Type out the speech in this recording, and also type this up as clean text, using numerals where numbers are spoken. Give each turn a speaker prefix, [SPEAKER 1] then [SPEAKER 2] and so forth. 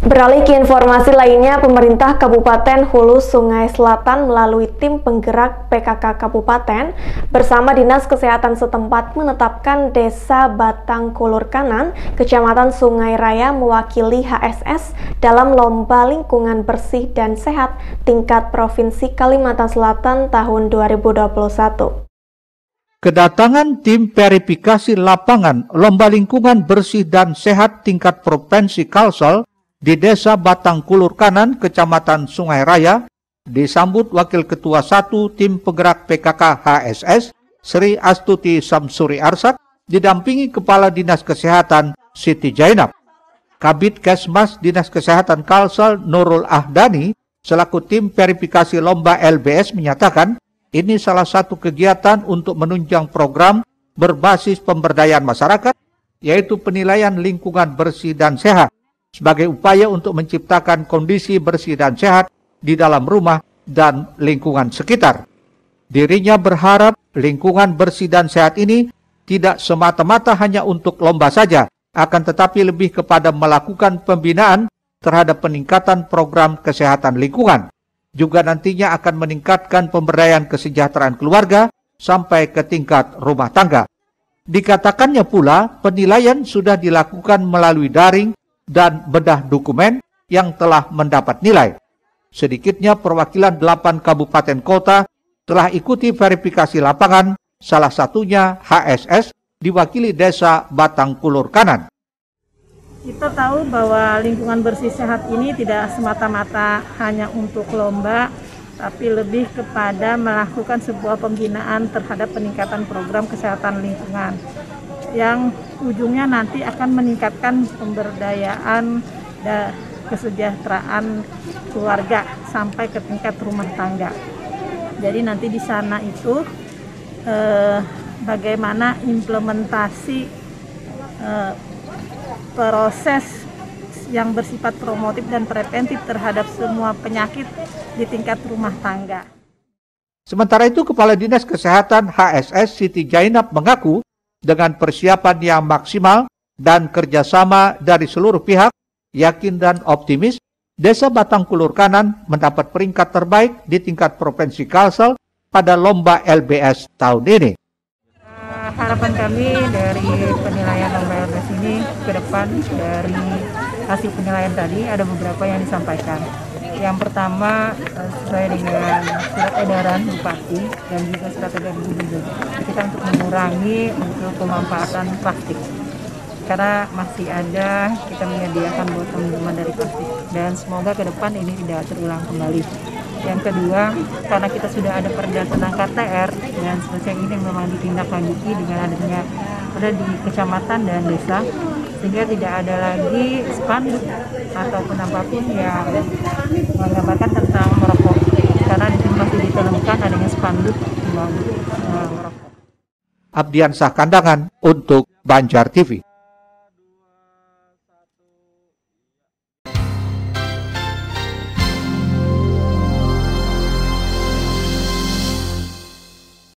[SPEAKER 1] Beralih ke informasi lainnya, pemerintah Kabupaten Hulu Sungai Selatan melalui tim penggerak PKK Kabupaten bersama Dinas Kesehatan setempat menetapkan Desa Batang Kulur Kanan, Kecamatan Sungai Raya mewakili HSS dalam Lomba Lingkungan Bersih dan Sehat tingkat Provinsi Kalimantan Selatan tahun 2021.
[SPEAKER 2] Kedatangan tim verifikasi lapangan Lomba Lingkungan Bersih dan Sehat tingkat Provinsi Kalsel di Desa Batang Kulur Kanan, Kecamatan Sungai Raya, disambut Wakil Ketua 1 Tim Penggerak PKK HSS, Sri Astuti Samsuri Arsak, didampingi Kepala Dinas Kesehatan Siti Jainab. Kabid Kesmas Dinas Kesehatan Kalsel Nurul Ahdani, selaku tim verifikasi lomba LBS menyatakan, ini salah satu kegiatan untuk menunjang program berbasis pemberdayaan masyarakat, yaitu penilaian lingkungan bersih dan sehat, sebagai upaya untuk menciptakan kondisi bersih dan sehat di dalam rumah dan lingkungan sekitar. Dirinya berharap lingkungan bersih dan sehat ini tidak semata-mata hanya untuk lomba saja, akan tetapi lebih kepada melakukan pembinaan terhadap peningkatan program kesehatan lingkungan. Juga nantinya akan meningkatkan pemberdayaan kesejahteraan keluarga sampai ke tingkat rumah tangga. Dikatakannya pula, penilaian sudah dilakukan melalui daring dan bedah dokumen yang telah mendapat nilai. Sedikitnya perwakilan 8 kabupaten kota telah ikuti verifikasi lapangan, salah satunya HSS diwakili Desa Batang Kulur Kanan.
[SPEAKER 3] Kita tahu bahwa lingkungan bersih sehat ini tidak semata-mata hanya untuk lomba, tapi lebih kepada melakukan sebuah pembinaan terhadap peningkatan program kesehatan lingkungan yang ujungnya nanti akan meningkatkan pemberdayaan dan kesejahteraan keluarga sampai ke tingkat rumah tangga. Jadi nanti di sana itu bagaimana implementasi proses yang bersifat promotif dan preventif terhadap semua penyakit di tingkat rumah tangga.
[SPEAKER 2] Sementara itu, Kepala Dinas Kesehatan HSS Siti Jainab mengaku dengan persiapan yang maksimal dan kerjasama dari seluruh pihak, yakin dan optimis, Desa Batang Kulur Kanan mendapat peringkat terbaik di tingkat Provinsi Kalsel pada Lomba LBS tahun ini.
[SPEAKER 3] Harapan kami dari penilaian lomba LBS ini ke depan, dari hasil penilaian tadi ada beberapa yang disampaikan. Yang pertama, sesuai dengan surat edaran Bupati dan juga surat edaran Gubernur, kita untuk mengurangi untuk pemanfaatan plastik. Karena masih ada, kita menyediakan botol minuman dari plastik. Dan semoga ke depan ini tidak terulang kembali. Yang kedua, karena kita sudah ada perda tentang KTR, dan seterusnya ini memang ditindaklanjuti dengan adanya ada di kecamatan dan desa, sehingga tidak ada lagi spanduk ataupun apapun yang menggambarkan tentang merokok, karena di sini masih ditemukan adanya spanduk merokok.
[SPEAKER 2] Abdian Sah Kandangan untuk Banjar TV.